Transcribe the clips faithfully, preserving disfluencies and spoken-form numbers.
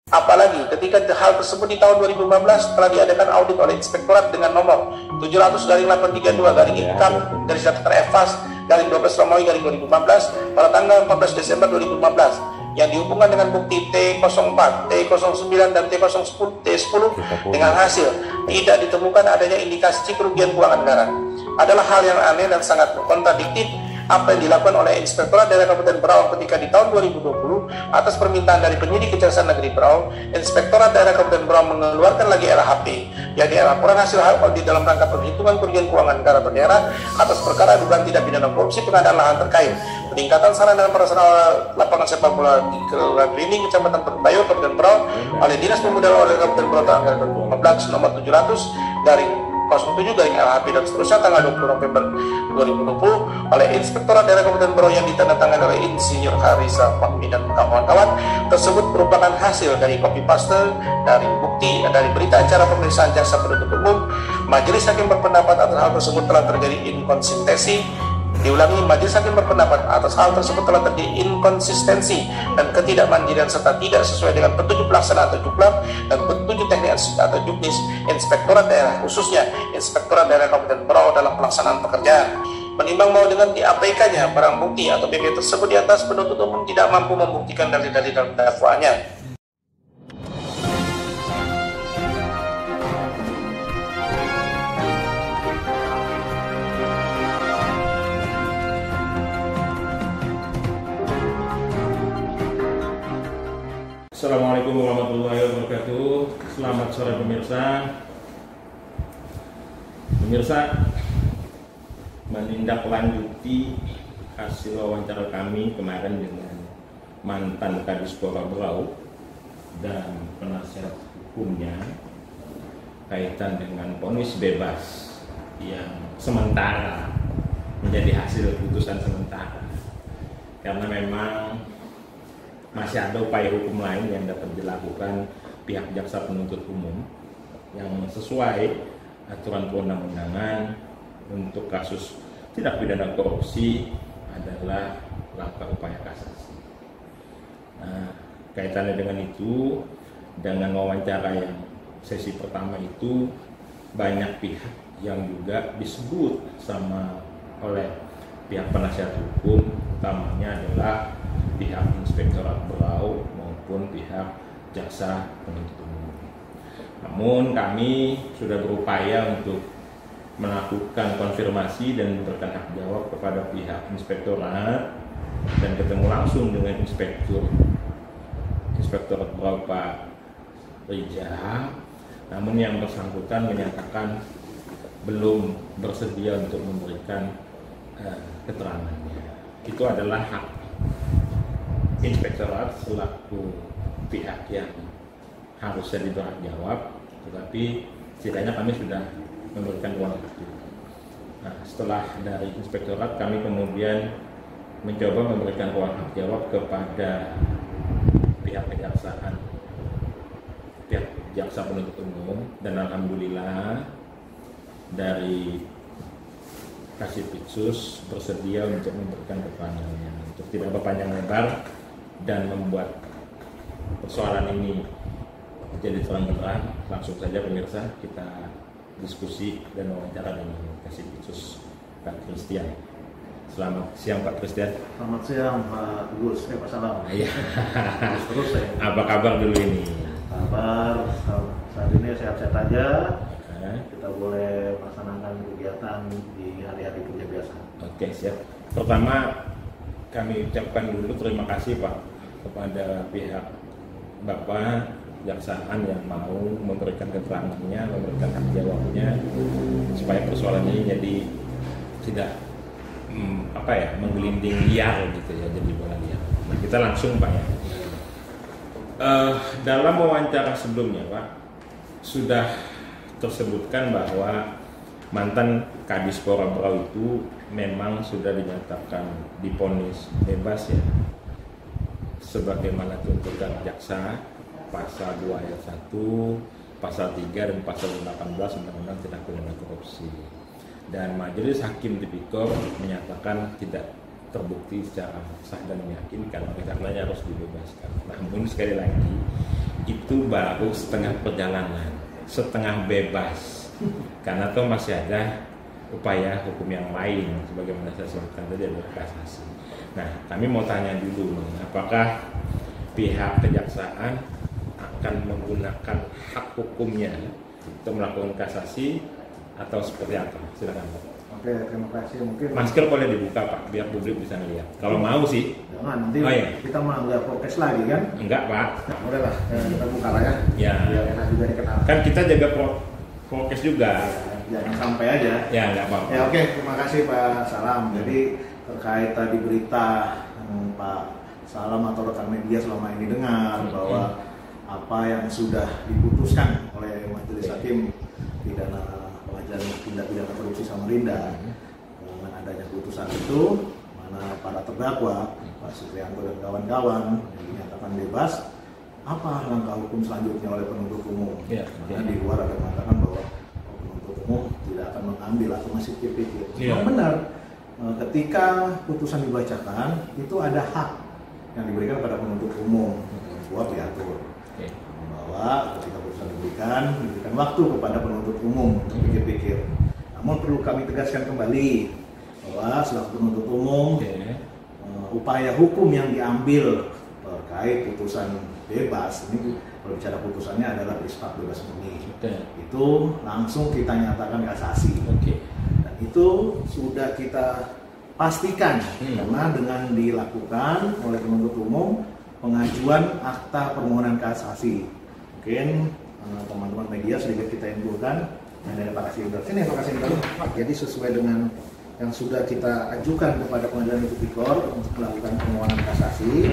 Apalagi ketika hal tersebut di tahun dua ribu lima belas telah diadakan audit oleh Inspektorat dengan nomor tujuh ratus garing delapan tiga dua garing I K A M garis datar F A S garing dua belas Romawi garing dua ribu empat belas pada tanggal empat belas Desember dua ribu lima belas yang dihubungkan dengan bukti T nol empat, T nol sembilan, dan T nol sepuluh, T sepuluh dengan hasil tidak ditemukan adanya indikasi kerugian keuangan negara. Adalah hal yang aneh dan sangat kontradiktif apa yang dilakukan oleh Inspektorat Daerah Kabupaten Berau ketika di tahun dua ribu dua puluh atas permintaan dari penyidik Kejaksaan Negeri Berau, Inspektorat Daerah Kabupaten Berau mengeluarkan lagi L H P, yakni laporan hasil audit dalam rangka perhitungan kerugian keuangan negara atau daerah atas perkara dugaan tindak pidana korupsi pengadaan lahan terkait peningkatan sarana dan prasarana lapangan sepak bola di Kelurahan Grinding, Kecamatan Bayo, Kabupaten Berau oleh Dinas Pemuda Olahraga Kabupaten Berau tanggal dua ribu lima belas nomor tujuh ratus garing nol tujuh garing L H P dan seterusnya tanggal dua puluh November dua ribu dua puluh oleh Inspektorat Daerah Kabupaten Berau yang ditandatangani oleh Insinyur Harisa Fahmi dan kawan-kawan tersebut merupakan hasil dari copy paste dari bukti dari berita acara pemeriksaan jaksa penuntut umum. Majelis hakim berpendapat atas hal tersebut telah terjadi inkonsistensi. Diulangi, majelis hakim berpendapat atas hal tersebut telah terjadi inkonsistensi dan ketidakmandirian serta tidak sesuai dengan petunjuk pelaksana atau juklak dan petunjuk teknik atau juknis Inspektorat Daerah, khususnya Inspektorat Daerah Kabupaten Berau dalam pelaksanaan pekerjaan. Menimbang bahwa dengan diabaikannya barang bukti atau B P tersebut di atas, penuntut umum tidak mampu membuktikan dalil-dalil dalam dakwaannya. Assalamualaikum warahmatullahi wabarakatuh. Selamat sore pemirsa. Pemirsa, menindaklanjuti hasil wawancara kami kemarin dengan mantan Kadispora Berau dan penasihat hukumnya kaitan dengan vonis bebas yang sementara menjadi hasil putusan sementara, karena memang masih ada upaya hukum lain yang dapat dilakukan pihak jaksa penuntut umum yang sesuai aturan perundang-undangan untuk kasus tindak pidana korupsi adalah langkah upaya kasasi. Nah, kaitannya dengan itu, dengan wawancara yang sesi pertama itu banyak pihak yang juga disebut sama oleh pihak penasihat hukum, utamanya adalah pihak Inspektorat Berau maupun pihak jaksa penuntut umum. Namun kami sudah berupaya untuk melakukan konfirmasi dan memberikan hak jawab kepada pihak Inspektorat dan ketemu langsung dengan Inspektur Inspektorat Berau Pak Rijal. Namun yang bersangkutan menyatakan belum bersedia untuk memberikan uh, keterangannya. Itu adalah hak Inspektorat selaku pihak yang harusnya diberi jawab, tetapi setidaknya kami sudah memberikan ruang itu. Nah, setelah dari Inspektorat kami kemudian mencoba memberikan ruang hak jawab kepada pihak kejaksaan, pihak jaksa penuntut umum, dan alhamdulillah dari Kasipitsus bersedia untuk memberikan keterangannya. Untuk tidak berpanjang lebar dan membuat persoalan ini jadi terang-benderang, langsung saja pemirsa kita diskusi dan wawancara dengan Kasipitsus Pak Christian. Selamat siang Pak Christian. Selamat siang Pak Gus. Eh Pak Salam. Iya. Terus ya. Apa kabar dulu ini? Kabar saat ini sehat-sehat aja. Oke. Kita boleh melaksanakan kegiatan di hari-hari kerja biasa. Oke, siap. Pertama kami ucapkan dulu terima kasih Pak kepada pihak Bapak Kejaksaan yang mau memberikan keterangannya, memberikan hak jawabnya supaya persoalan ini jadi tidak hmm, apa ya menggelinding liar gitu ya, jadi bola liar. Nah, kita langsung Pak ya. Uh, dalam wawancara sebelumnya Pak sudah tersebutkan bahwa mantan Kadispora Berau itu memang sudah dinyatakan divonis bebas ya, sebagaimana tuntutan jaksa pasal dua ayat satu, pasal tiga dan pasal delapan belas Undang-Undang Tindak Pidana Korupsi. Dan Majelis Hakim Tipikor menyatakan tidak terbukti secara sah dan meyakinkan, oleh karenanya harus dibebaskan. Namun sekali lagi itu baru setengah perjalanan, setengah bebas, karena tuh masih ada upaya hukum yang lain sebagaimana saya sebutkan tadi adalah kasasi. Nah, kami mau tanya dulu, apakah pihak kejaksaan akan menggunakan hak hukumnya untuk melakukan kasasi atau seperti apa? Silakan Pak. Oke, terima kasih. Mungkin masker boleh dibuka Pak, biar publik bisa melihat. Kalau mau sih. Jangan, nanti oh, iya. kita melanggar prokes lagi kan? Enggak Pak. Nah, boleh lah, kita buka lah ya. Ya. Biar enak juga dikenal. Kan kita jaga pro prokes juga. Ya, jangan sampai aja. Ya, enggak apa-apa. Ya oke, terima kasih Pak Salam. Jadi terkait tadi berita hmm, Pak Salam atau rekan media selama ini dengar hmm. bahwa apa yang sudah diputuskan oleh Majelis Hakim pidana pengadilan tindak pidana korupsi Samarinda dengan adanya putusan itu, mana para terdakwa Pak Suprianto dan kawan-kawan yang dinyatakan bebas, apa langkah hukum selanjutnya oleh penuntut umum? Ya, karena di luar ada mengatakan bahwa penuntut umum tidak akan mengambil atau masih pikir-pikir. Ya. Memang benar, ketika putusan dibacakan itu ada hak yang diberikan pada penuntut umum buat diatur. Okay. Bahwa ketika putusan diberikan, diberikan waktu kepada penuntut umum untuk pikir-pikir. Namun perlu kami tegaskan kembali bahwa selaku penuntut umum, okay. uh, upaya hukum yang diambil terkait putusan bebas, ini kalau bicara putusannya adalah bersifat bebas murni, okay. itu langsung kita nyatakan kasasi. Okay. Dan itu sudah kita pastikan hmm. karena dengan dilakukan oleh penuntut umum pengajuan akta permohonan kasasi. Mungkin uh, teman-teman media sedikit kita infokan. Nah, dari Pak Kasindra. Sini Pak Kasindra. Jadi sesuai dengan yang sudah kita ajukan kepada Pengadilan Negeri Tipikor untuk melakukan permohonan kasasi,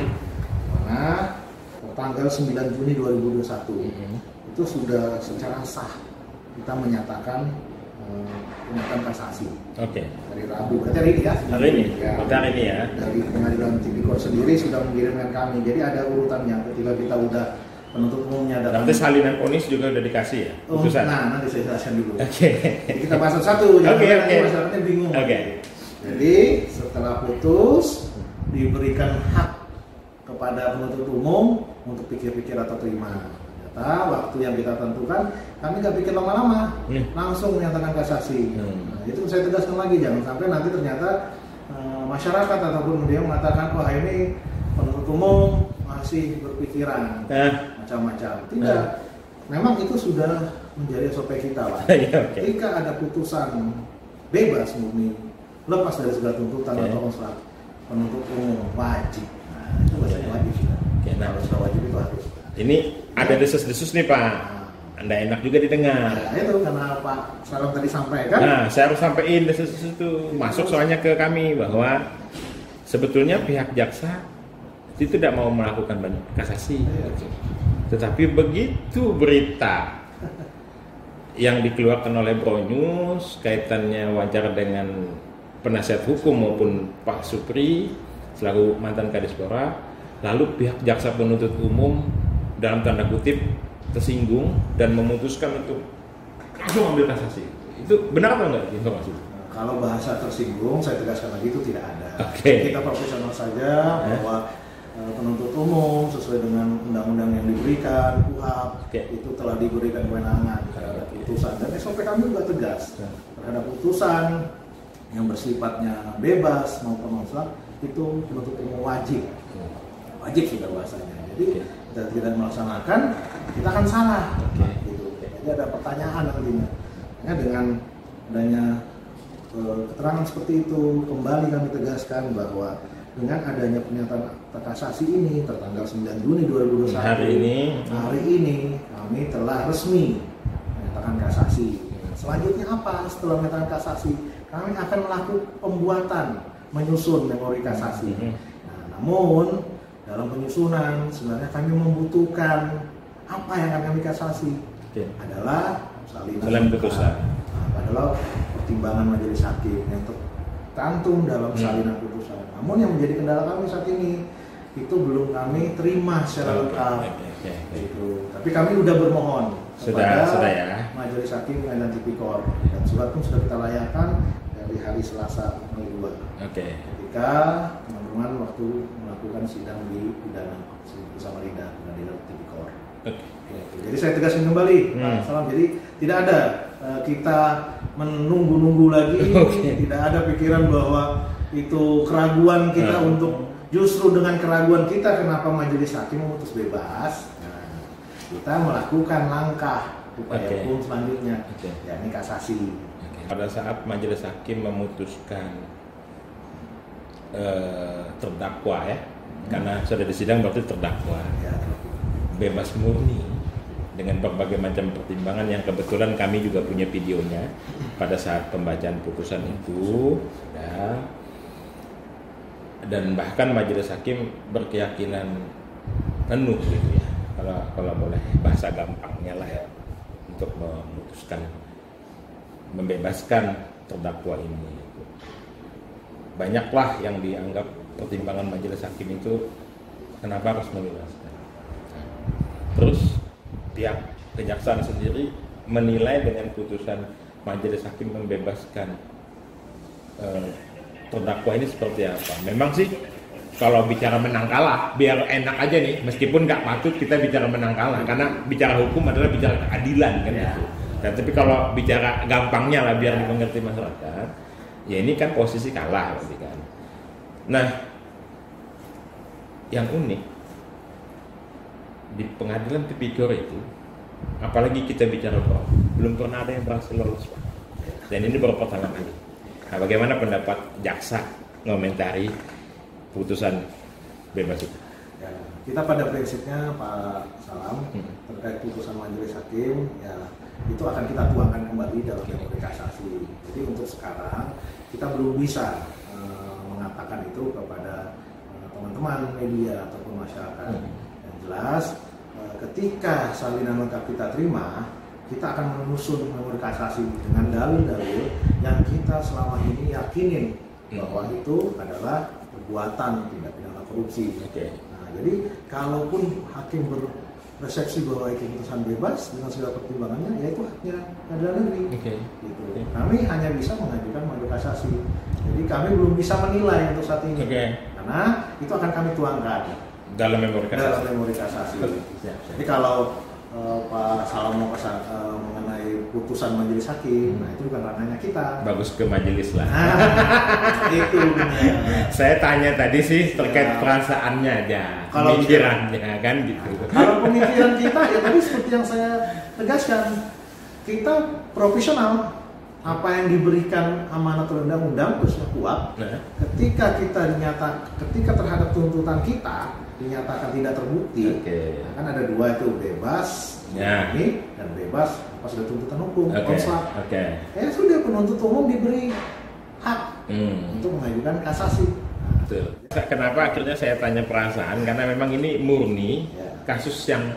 mana tanggal sembilan Juni dua ribu dua puluh satu hmm. itu sudah secara sah kita menyatakan pernyataan kasasi. Oke. Okay. Dari Rabu, berarti hari ini ya? Hari ini, ya. hari ini ya. Dari Pengadilan Tipikor sendiri sudah mengirimkan kami. Jadi ada urutannya ketika kita udah penuntut umumnya datang. Nanti salinan ponis juga udah dikasih ya? Oh, nah, nanti saya jelaskan dulu. Oke. Okay. Jadi kita bahas satu, jangan okay, nanti okay. masyarakatnya bingung. Oke. Okay. Jadi setelah putus diberikan hak kepada penuntut umum untuk pikir-pikir atau terima. Ternyata waktu yang kita tentukan kami nggak pikir lama-lama, hmm. langsung menyatakan kasasi. Hmm. Nah, itu saya tegaskan lagi, jangan sampai nanti ternyata uh, masyarakat ataupun dia mengatakan wah ini penuntut umum masih berpikiran eh. macam-macam. Tidak, eh. memang itu sudah menjadi S O P kita Pak. Okay. Ketika ada putusan bebas murni, lepas dari segala tuntutan okay. atau konsrat, penuntut umum wajib. Nah, itu bahasanya wajib. Okay, nah, harus wajib itu harus. Ini ada desus-desus nih Pak. Anda enak juga didengar. Nah, itu karena Pak Salam tadi sampaikan. Nah, saya harus sampaikan desus-desus itu. Masuk soalnya ke kami bahwa sebetulnya pihak jaksa itu tidak mau melakukan kasasi. Tetapi begitu berita yang dikeluarkan oleh Bro News kaitannya wajar dengan penasihat hukum maupun Pak Supri selaku mantan Kadispora, lalu pihak jaksa penuntut umum dalam tanda kutip tersinggung dan memutuskan untuk langsung ambil kasasi. Itu benar atau enggak informasi? Nah, kalau bahasa tersinggung, saya tegaskan lagi itu tidak ada. Okay. Kita profesional saja eh? bahwa uh, penuntut umum sesuai dengan undang-undang yang diberikan, K U H A P, okay. itu telah diberikan kewenangan terhadap putusan. Dan S O P kami juga tegas yeah. terhadap putusan yang bersifatnya bebas maupun mutlak itu penuntut umum wajib, wajib sudah bahasanya. Jadi okay. kita tidak melaksanakan, kita akan salah. Okay. Gitu. Jadi ada pertanyaan nantinya. Ya, dengan adanya uh, keterangan seperti itu, kembali kami tegaskan bahwa dengan adanya pernyataan kasasi ini tertanggal sembilan Juni dua ribu dua puluh satu hari ini, hari ini kami telah resmi menyatakan kasasi. Selanjutnya apa? Setelah menyatakan kasasi, kami akan melakukan pembuatan menyusun memori kasasi. Nah, namun dalam penyusunan sebenarnya kami membutuhkan apa yang akan kami kasasi okay. adalah salinan putusan. Nah, adalah pertimbangan majelis hakim yang tercantum dalam salinan hmm. putusan. Namun yang menjadi kendala kami saat ini itu belum kami terima secara lengkap. Okay, okay, okay. Gitu. Tapi kami sudah bermohon sudah, kepada sudah ya. majelis hakim Pengadilan Tipikor dan surat pun sudah kita layangkan dari hari Selasa tanggal dua. Oke. Okay. Ketika teman-teman waktu melakukan sidang di pidana Samarinda Pengadilan Tipikor. Oke. Jadi saya tegaskan kembali, hmm. Pak Salam. Jadi tidak ada uh, kita menunggu-nunggu lagi, okay. tidak ada pikiran bahwa itu keraguan kita hmm. untuk justru dengan keraguan kita kenapa majelis hakim memutus bebas. Nah, kita melakukan langkah upaya okay. hukum selanjutnya, okay. yakni kasasi. Okay. Pada saat majelis hakim memutuskan uh, terdakwa ya, hmm. karena sudah disidang berarti terdakwa, ya. bebas murni dengan berbagai macam pertimbangan yang kebetulan kami juga punya videonya pada saat pembacaan putusan itu, ya. Dan bahkan majelis hakim berkeyakinan penuh gitu ya, kalau kalau boleh bahasa gampangnya lah ya, untuk memutuskan membebaskan terdakwa ini. Banyaklah yang dianggap pertimbangan majelis hakim itu kenapa harus membebaskan. Terus pihak kejaksaan sendiri menilai dengan putusan majelis hakim membebaskan eh, terdakwa ini seperti apa. Memang sih kalau bicara menang kalah biar enak aja nih, meskipun nggak patut kita bicara menang kalah, karena bicara hukum adalah bicara keadilan kan ya. Gitu. Dan tapi kalau bicara gampangnya lah biar dimengerti masyarakat, ya ini kan posisi kalah berarti kan. Nah, yang unik di pengadilan tipikor itu, apalagi kita bicara bahwa belum pernah ada yang berhasil lolos, Pak. Dan ini baru pertama kali. Nah, bagaimana pendapat jaksa mengomentari putusan bebas itu? Ya, kita pada prinsipnya Pak Salam hmm. terkait putusan majelis hakim, ya itu akan kita tuangkan kembali dalam memori kasasi. Jadi untuk sekarang kita belum bisa uh, mengatakan itu kepada uh, teman-teman media ataupun masyarakat. Hmm. Yang jelas ketika salinan lengkap kita terima, kita akan menyusun memori kasasi dengan dalil-dalil yang kita selama ini yakinin bahwa itu adalah perbuatan tindak pidana korupsi. Okay. Nah, jadi kalaupun hakim berpersepsi bahwa itu putusan bebas dengan segala pertimbangannya, yaitu haknya pengadilan negeri. Okay. Gitu. Okay. Kami hanya bisa mengajukan memori kasasi. Jadi kami belum bisa menilai untuk saat ini, okay. karena itu akan kami tuangkan dalam memori kasasi. Dalam memori kasasi. Ya. Jadi kalau uh, Pak Salam mau kesan, uh, mengenai putusan majelis hakim, hmm. nah itu bukan ranahnya kita. Bagus ke majelis lah. Nah, itu. Saya tanya tadi sih terkait ya. Perasaannya aja, kalau pemikirannya kan gitu. Kalau pemikiran kita ya tadi seperti yang saya tegaskan, kita profesional. Apa yang diberikan amanat undang-undang khususnya kuap, nah. ketika kita dinyata, ketika terhadap tuntutan kita dinyatakan tidak terbukti, okay. nah, kan ada dua itu bebas ya. Ini dan bebas pas ada tuntutan hukum, okay. konslak. Okay. Ya sudah penuntut umum diberi hak hmm. untuk mengajukan kasasi. Betul. Kenapa akhirnya saya tanya perasaan? Karena memang ini murni ya. Kasus yang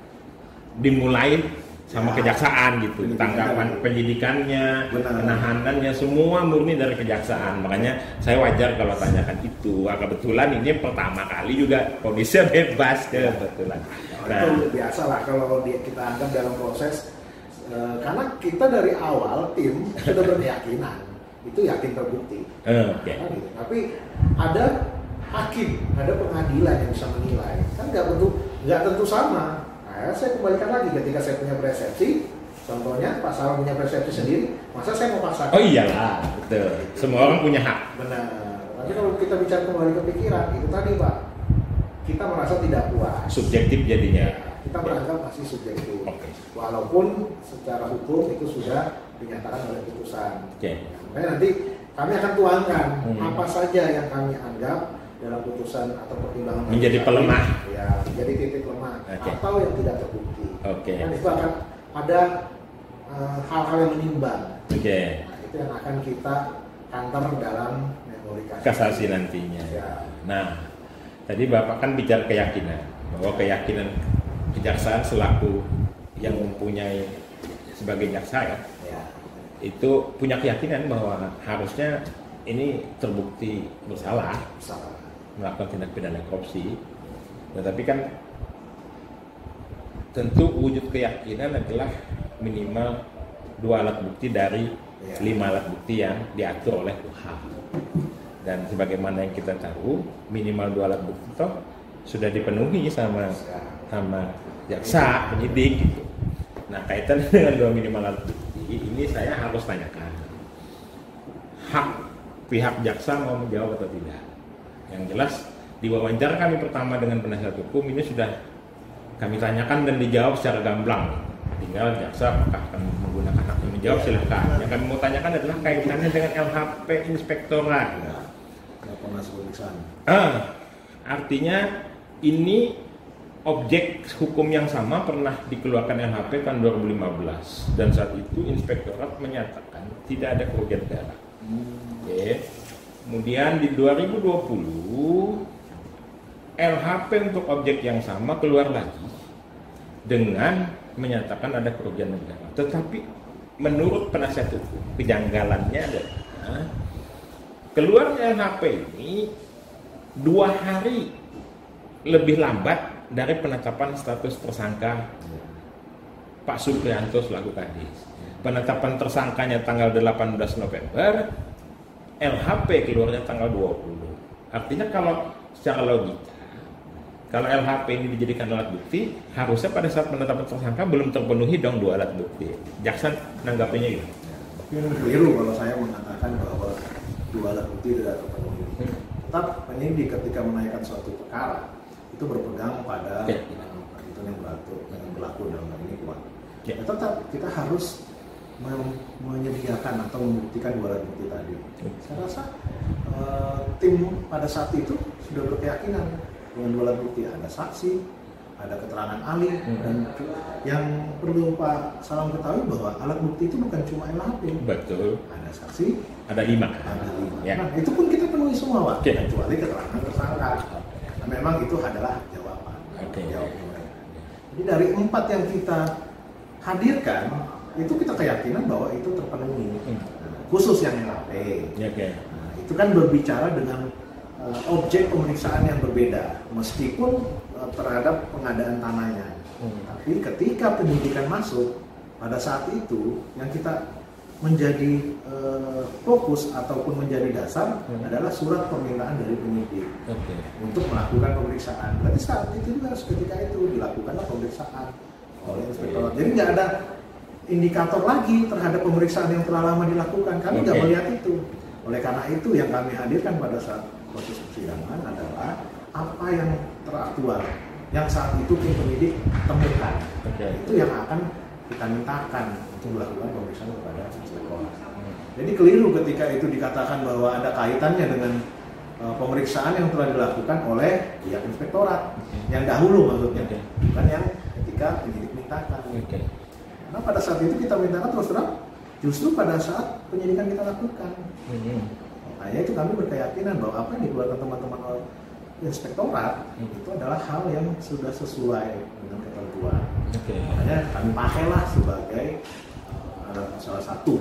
dimulai sama ya, kejaksaan gitu, tanggapan penyidikannya, penahanannya semua murni dari kejaksaan. Makanya saya wajar kalau tanyakan itu. Ah, kebetulan ini pertama kali juga kondisinya bebas kebetulan. Nah, itu biasa lah kalau kita anggap dalam proses, e, karena kita dari awal tim sudah berkeyakinan itu yakin terbukti. Uh, okay. Nah, gitu. Tapi ada hakim, ada pengadilan yang bisa menilai. Kan nggak tentu nggak tentu sama. Nah, saya kembalikan lagi ketika saya punya persepsi, contohnya Pak Salam punya persepsi sendiri, masa saya mau paksakan? Oh iyalah, betul. Semua orang punya hak. Benar. Tapi kalau kita bicara kembali ke pikiran, itu tadi Pak, kita merasa tidak puas. Subjektif jadinya. Kita beranggap masih subjektif. Okay. Walaupun secara hukum itu sudah dinyatakan oleh putusan. Okay. Nah, nanti kami akan tuangkan hmm. apa saja yang kami anggap dalam putusan atau pertimbangan menjadi pelemah, ya menjadi titik lemah okay. atau yang tidak terbukti. Okay. Dan itu akan ada uh, hal-hal yang menimbang. Okay. Nah, itu yang akan kita kantor dalam memori kasasi, kasasi nantinya. Ya. Nah, tadi Bapak kan bicara keyakinan bahwa keyakinan kejaksaan selaku yang mempunyai sebagai jaksa ya, ya. itu punya keyakinan bahwa harusnya ini terbukti bersalah. bersalah. Melakukan tindak pidana korupsi, tetapi kan tentu wujud keyakinan adalah minimal dua alat bukti dari ya. lima alat bukti yang diatur oleh Kuhap. Dan sebagaimana yang kita tahu, minimal dua alat bukti toh sudah dipenuhi sama sama jaksa, penyidik gitu. Nah, kaitan dengan dua minimal alat bukti ini saya harus tanyakan. Hak pihak jaksa mau menjawab atau tidak. Yang jelas di wawancara kami pertama dengan penasihat hukum ini sudah kami tanyakan dan dijawab secara gamblang. Tinggal jaksa apakah akan menggunakan hak yang menjawab, silakan. Yang kami mau tanyakan adalah kaitannya dengan L H P inspektorat. Ya, Komnas Pemeriksaan. Ah, artinya ini objek hukum yang sama pernah dikeluarkan L H P tahun dua ribu lima belas dan saat itu inspektorat menyatakan tidak ada kerugian negara. Hmm. Oke. Kemudian di dua ribu dua puluh L H P untuk objek yang sama keluar lagi dengan menyatakan ada kerugian negara. Tetapi menurut penasihat hukum kejanggalannya adalah keluarnya L H P ini dua hari lebih lambat dari penetapan status tersangka Pak Suprianto selaku Kadis. Penetapan tersangkanya tanggal delapan belas November, L H P keluarnya tanggal dua puluh. Artinya kalau secara logika, kalau L H P ini dijadikan alat bukti, harusnya pada saat penetapan tersangka belum terpenuhi dong dua alat bukti. Jaksa menanggapinya gitu. Mungkin keliru kalau saya mengatakan bahwa dua alat bukti tidak terpenuhi. Hmm. Tetap penyidik ketika menaikkan suatu perkara itu berpegang pada ya, itu yang berlaku, yang berlaku dalam hal ini kuat. Ya. Ya, tetap kita harus mem- menyediakan atau membuktikan dua alat bukti tadi. Ya. Saya rasa uh, tim pada saat itu sudah berkeyakinan dengan dua alat bukti, ada saksi, ada keterangan ahli, hmm. dan yang perlu Pak Salam ketahui bahwa alat bukti itu bukan cuma L H P. Betul. Ada saksi, ada lima. Ada lima. Ya. Nah itu pun kita penuhi semua, Pak. Okay. Kecuali keterangan tersangka. Nah, memang itu adalah jawaban. Okay. Jawaban. Jadi dari empat yang kita hadirkan, itu kita keyakinan bahwa itu terpenuhi. Hmm. Nah, khusus yang L H P. Okay. Nah, itu kan berbicara dengan uh, objek pemeriksaan yang berbeda, meskipun uh, terhadap pengadaan tanahnya. Hmm. Tapi ketika penyidikan masuk, pada saat itu yang kita menjadi uh, fokus ataupun menjadi dasar hmm. adalah surat permintaan dari penyidik okay. untuk melakukan pemeriksaan. Berarti saat itu juga ketika itu dilakukanlah pemeriksaan oleh inspektorat. Jadi nggak ada indikator lagi terhadap pemeriksaan yang telah lama dilakukan. Kami nggak okay. melihat itu. Oleh karena itu yang kami hadirkan pada saat proses persidangan adalah apa yang teraktual, yang saat itu tim penyidik temukan. Okay. Itu yang akan kita mintakan untuk melakukan pemeriksaan kepada inspektorat. Hmm. Jadi keliru ketika itu dikatakan bahwa ada kaitannya dengan uh, pemeriksaan yang telah dilakukan oleh pihak inspektorat okay. yang dahulu maksudnya, okay. bukan yang ketika penyidik mintakan. Okay. Karena pada saat itu kita mintakan terus terang, justru pada saat penyidikan kita lakukan. Hmm. Makanya itu kami berkeyakinan bahwa apa yang dikeluarkan teman-teman inspektorat hmm. itu adalah hal yang sudah sesuai dengan ketentuan. Okay. Makanya kami pakailah sebagai uh, salah satu.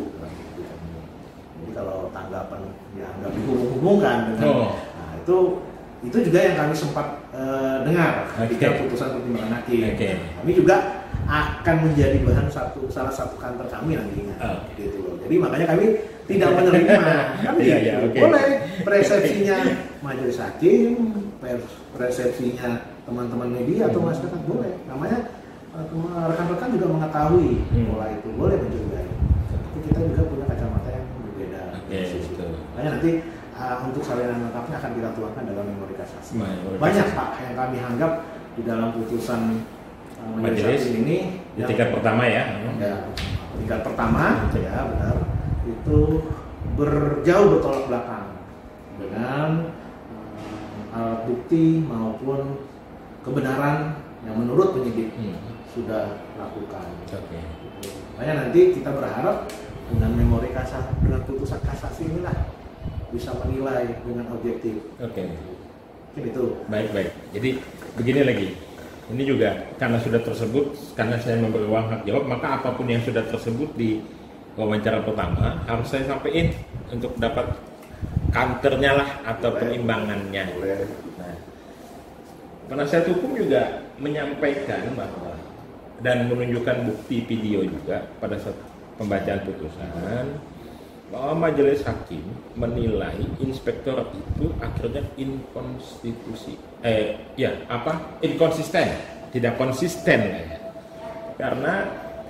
Jadi kalau tanggapan dianggap dihubung-hubungkan dengan, oh. nah itu itu juga yang kami sempat uh, dengar ketika okay. putusan pertimbangan hakim. Okay. Kami juga akan menjadi bahan satu salah satu kantor kami nantinya. Oh. Gitu loh. Jadi makanya kami tidak menerima. Kami yeah, yeah, okay. boleh persepsinya majelis hakim, persepsinya teman-teman media atau masyarakat boleh. Namanya rekan-rekan juga mengetahui hmm. pola itu, boleh mencurigai. Tapi kita juga punya kacamata yang berbeda. Okay, makanya nanti uh, untuk salinan lengkapnya akan kita tuangkan dalam memori kasasi. Banyak Pak yang kami anggap di dalam putusan uh, majelis ini di tingkat pertama ya. Ya, tingkat pertama hmm. ya benar. Itu berjauh bertolak belakang dengan uh, alat bukti maupun kebenaran yang menurut penyidik hmm. sudah lakukan. Okay. Makanya nanti kita berharap dengan memori kasasi, dengan putusan kasasi inilah bisa menilai dengan objektif. Oke. Okay. Itu. Baik baik. Jadi begini lagi. Ini juga karena sudah tersebut, karena saya memberi uang hak jawab, maka apapun yang sudah tersebut di wawancara pertama harus saya sampaikan untuk dapat counternya lah atau penimbangannya. Nah, penasihat hukum juga menyampaikan bahwa dan menunjukkan bukti video juga pada saat pembacaan putusan bahwa majelis hakim menilai inspektorat itu akhirnya inkonstitusi eh ya apa inkonsisten tidak konsisten ya. Karena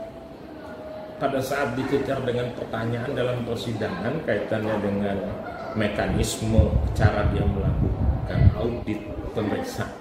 pada saat dicecar dengan pertanyaan dalam persidangan kaitannya dengan mekanisme cara dia melakukan audit pemeriksaan,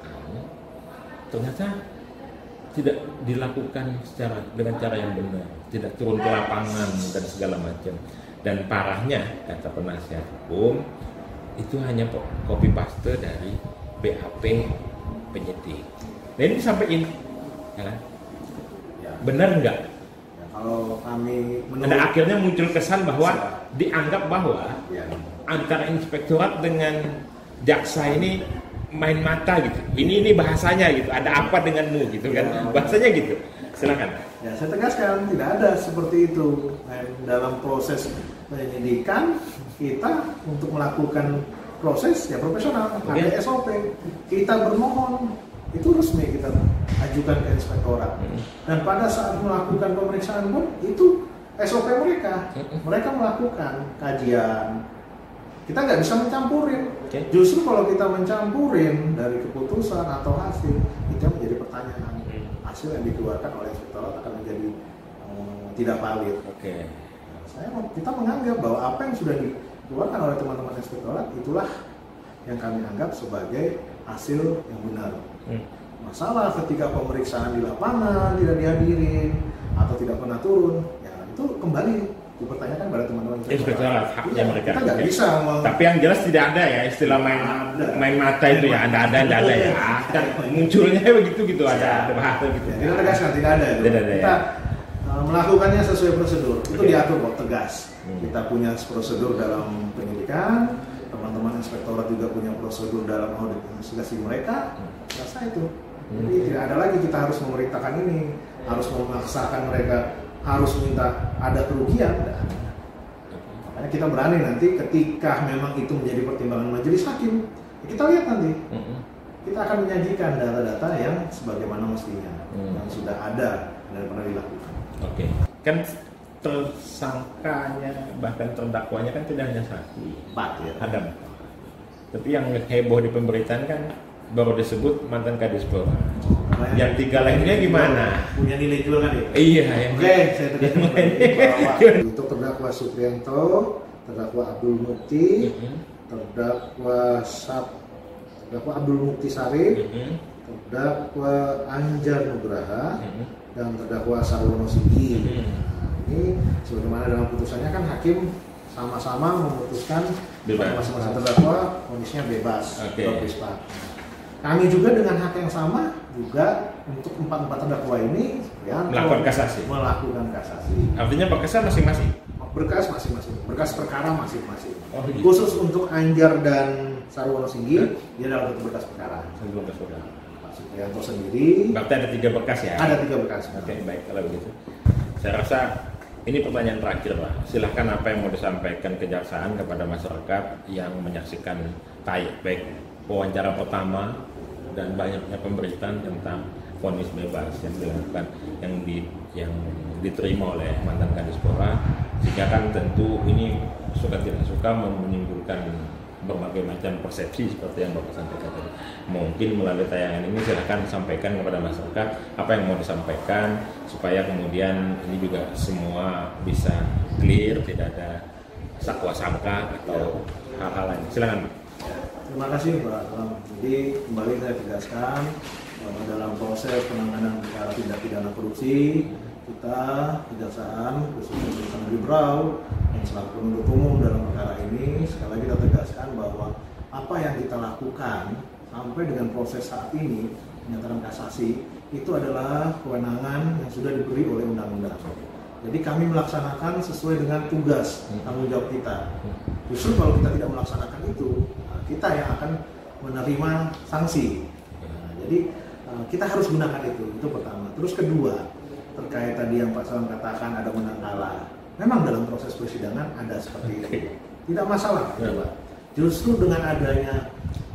ternyata tidak dilakukan secara dengan cara yang benar, tidak turun ke lapangan dan segala macam. Dan parahnya, kata penasihat hukum, itu hanya copy paste dari B A P penyidik. Nah ini disampaikan, ya kan? Ya. Benar nggak? Ya, kalau kami menurut... Dan akhirnya muncul kesan bahwa dianggap bahwa ya. antara inspektorat dengan jaksa ini main mata gitu. Ini ini bahasanya gitu. Ada apa denganmu gitu kan? Ya. Bahasanya gitu. Silakan. Ya, saya tegaskan tidak ada seperti itu. Dalam proses penyidikan kita untuk melakukan proses ya profesional, okay. ada S O P. Kita bermohon itu resmi kita ajukan ke inspektorat. Hmm. Dan pada saat melakukan pemeriksaan pun itu S O P mereka. Hmm. Mereka melakukan kajian. Kita nggak bisa mencampurin. Okay. Justru kalau kita mencampurin dari keputusan atau hasil, itu menjadi pertanyaan. Hasil yang dikeluarkan oleh inspektorat akan menjadi um, tidak valid. Oke. Okay. Nah, saya kita menganggap bahwa apa yang sudah dikeluarkan oleh teman-teman inspektorat itulah yang kami anggap sebagai hasil yang benar. Hmm. Masalah ketika pemeriksaan di lapangan tidak dihadirin atau tidak pernah turun, ya itu kembali dipertanyakan pada teman-teman inspektorat haknya mereka. Kita nggak bisa. Tapi yang jelas tidak ada ya istilah main ada. main mata itu ya, ada ada tidak ada ya. Dan munculnya begitu gitu ada ada bahasa gitu. Ya, kita tegaskan tidak ada. Itu. Tidak ada kita ya. uh, melakukannya sesuai prosedur. Okay. Itu diatur kok tegas. Hmm. Kita punya prosedur dalam penyidikan, teman-teman inspektorat juga punya prosedur dalam audit investigasi mereka. Rasa itu. Hmm. Jadi tidak ada lagi kita harus memerintahkan ini, harus memaksakan mereka harus minta ada kerugian. Makanya kita berani nanti ketika memang itu menjadi pertimbangan majelis hakim, kita lihat nanti. Mm-hmm. Kita akan menyajikan data-data yang sebagaimana mestinya, mm. yang sudah ada dan pernah dilakukan. Oke. Okay. Kan tersangkanya bahkan terdakwanya kan tidak hanya satu, empat ya. Ada empat. Tapi yang heboh di pemberitaan kan baru disebut mantan Kadispora. Yang tiga lainnya gimana? Punya nilai jual kan ya? Iya. Yang Oke, okay, saya tegaskan bahwa untuk terdakwa Suprianto, terdakwa Abdul Mukti, mm-hmm. terdakwa Sab, terdakwa Abdul Mukti Sari, mm-hmm. terdakwa Anjar Nugraha, mm-hmm. dan terdakwa Sarwono Sigi. Mm-hmm. Nah, ini sebagaimana dalam putusannya kan hakim sama-sama memutuskan masing-masing terdakwa kondisinya bebas. Okay. Kami juga dengan hak yang sama juga untuk empat-empat terdakwa ini ya, melakukan kasasi. Melakukan kasasi. Artinya berkas masing-masing. Berkas masing-masing. Berkas perkara masing-masing. Oh, gitu. Khusus untuk Anjar dan Sarwono Singgi, eh? dia dalam satu berkas perkara. Satu berkas perkara. Pak Suprianto sendiri. Berarti ada tiga berkas ya? Ada tiga berkas. Oke, okay, baik kalau begitu. Saya rasa ini pertanyaan terakhir Pak. Silahkan apa yang mau disampaikan kejaksaan kepada masyarakat yang menyaksikan tay- baik wawancara pertama dan banyaknya pemberitaan tentang vonis bebas yang dilakukan yang di yang diterima oleh mantan Kadispora, sehingga kan tentu ini suka tidak suka menimbulkan berbagai macam persepsi seperti yang Bapak sampaikan tadi. Mungkin melalui tayangan ini silahkan sampaikan kepada masyarakat apa yang mau disampaikan supaya kemudian ini juga semua bisa clear, tidak ada sakwa sangka atau hal-hal lain. Silakan Pak. Terima kasih Pak. Jadi kembali saya tegaskan bahwa dalam proses penanganan perkara tindak pidana korupsi kita kejaksaan khususnya Kejaksaan Negeri Berau yang selaku penuntut umum dalam perkara ini sekali lagi kita tegaskan bahwa apa yang kita lakukan sampai dengan proses saat ini penyatakan kasasi itu adalah kewenangan yang sudah diberi oleh undang-undang. Jadi kami melaksanakan sesuai dengan tugas tanggung jawab kita. Justru kalau kita tidak melaksanakan itu, kita yang akan menerima sanksi. Nah, jadi kita harus gunakan itu, itu pertama. Terus kedua, terkait tadi yang Pak Salam katakan ada menang kalah. Memang dalam proses persidangan ada seperti itu, tidak masalah. Ya, Pak. Justru dengan adanya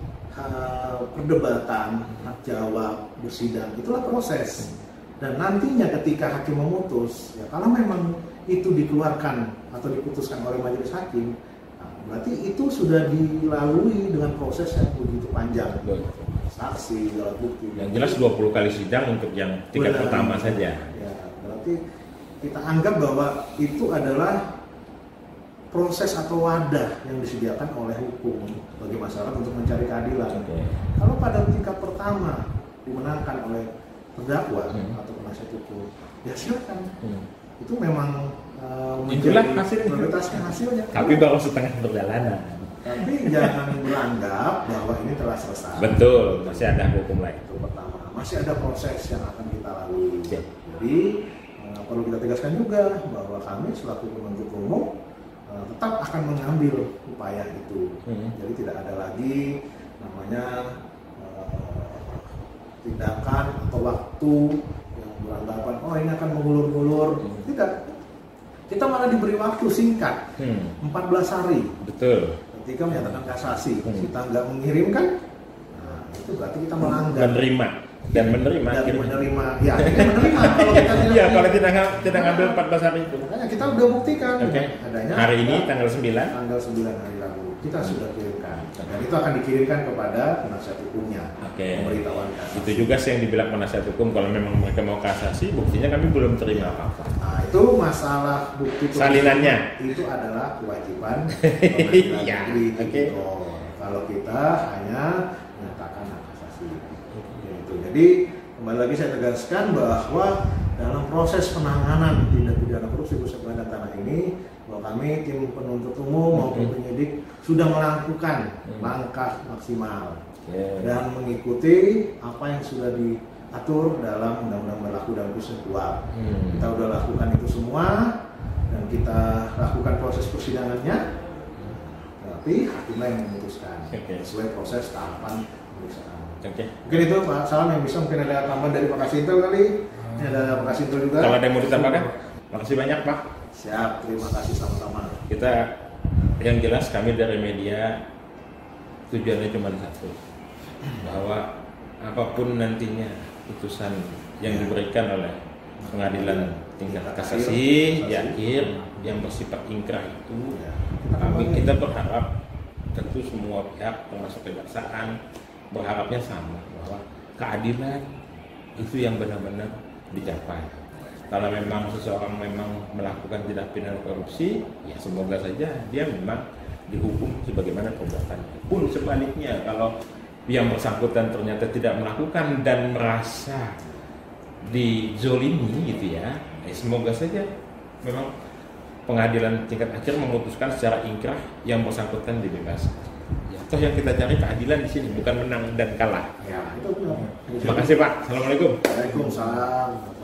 uh, perdebatan, hak jawab, bersidang, itulah proses. Dan nantinya ketika hakim memutus, ya kalau memang itu dikeluarkan atau diputuskan oleh majelis hakim, nah, berarti itu sudah dilalui dengan proses yang begitu panjang. saksi, alat bukti. Yang jelas dua puluh kali sidang untuk yang tingkat Benar. pertama saja. Ya, berarti kita anggap bahwa itu adalah proses atau wadah yang disediakan oleh hukum bagi masyarakat untuk mencari keadilan. Okay. Kalau pada tingkat pertama dimenangkan oleh terdakwa hmm. atau penasihat hukum, ya silakan. Hmm. Itu memang uh, menjadi prioritasnya hasilnya. Tapi baru setengah perjalanan. Tapi jangan beranggap bahwa ini telah selesai. Betul, masih ada hukum lain. Itu pertama, masih ada proses yang akan kita lalui. Okay. Jadi uh, perlu kita tegaskan juga bahwa kami selaku penuntut umum uh, tetap akan mengambil upaya itu. Hmm. Jadi tidak ada lagi namanya uh, tindakan atau waktu yang beranggapan oh ini akan mengulur-ulur. Hmm. Tidak. Kita malah diberi waktu singkat, hmm. empat belas hari. Betul. Ketika menyatakan kasasi, hmm. kita nggak mengirimkan, nah, itu berarti kita melanggar. Menerima dan menerima. Dan menerima, ya kita menerima. Kalau kita tidak, ya, kalau tidak tidak ngambil empat belas hari itu. Makanya kita udah buktikan. Okay. Adanya. Hari ini tanggal sembilan. Tanggal sembilan hari Rabu kita hmm. sudah kirimkan. Dan itu akan dikirimkan kepada penasihat hukumnya. Oke. Okay. Pemberitahuan kasasi. Itu juga sih yang dibilang penasihat hukum kalau memang mereka mau kasasi, buktinya kami belum terima apa-apa. Nah, itu masalah bukti salinannya. Itu adalah kewajiban pengadilan ya. negeri. Okay. Kalau kita hanya menyatakan kasasi. Gitu. Jadi kembali lagi saya tegaskan bahwa dalam proses penanganan tindak pidana korupsi pusat pengadaan tanah ini, bahwa kami tim penuntut umum maupun penyidik sudah melakukan langkah maksimal yeah. dan mengikuti apa yang sudah diatur dalam undang-undang berlaku dalam persidangan. Hmm. Kita sudah lakukan itu semua dan kita lakukan proses persidangannya, tapi hakimlah yang memutuskan okay. sesuai proses tahapan pemeriksaan. Okay. Mungkin itu Pak Salam yang bisa, mungkin ada tambahan dari Pak Kasintel kali. Ini ada Pak Kasintel juga. Kalau ada yang mau ditambahkan, makasih banyak Pak. Siap, terima kasih sama-sama. Kita yang jelas kami dari media tujuannya cuma satu, bahwa apapun nantinya putusan yang diberikan oleh pengadilan tingkat kasasi di akhir yang bersifat ingkrah itu, kami kita berharap tentu semua pihak termasuk kejaksaan berharapnya sama, bahwa keadilan itu yang benar-benar dicapai. Kalau memang seseorang memang melakukan tindak pidana korupsi, ya semoga saja dia memang dihukum sebagaimana perbuatannya. Pun sebaliknya, kalau yang bersangkutan ternyata tidak melakukan dan merasa dizolimi gitu ya, eh, semoga saja memang pengadilan tingkat akhir memutuskan secara ingkrah yang bersangkutan dibebaskan. Ya, toh yang kita cari keadilan di sini bukan menang dan kalah. Ya, itu benar. Terima kasih Pak. Assalamualaikum. Waalaikumsalam.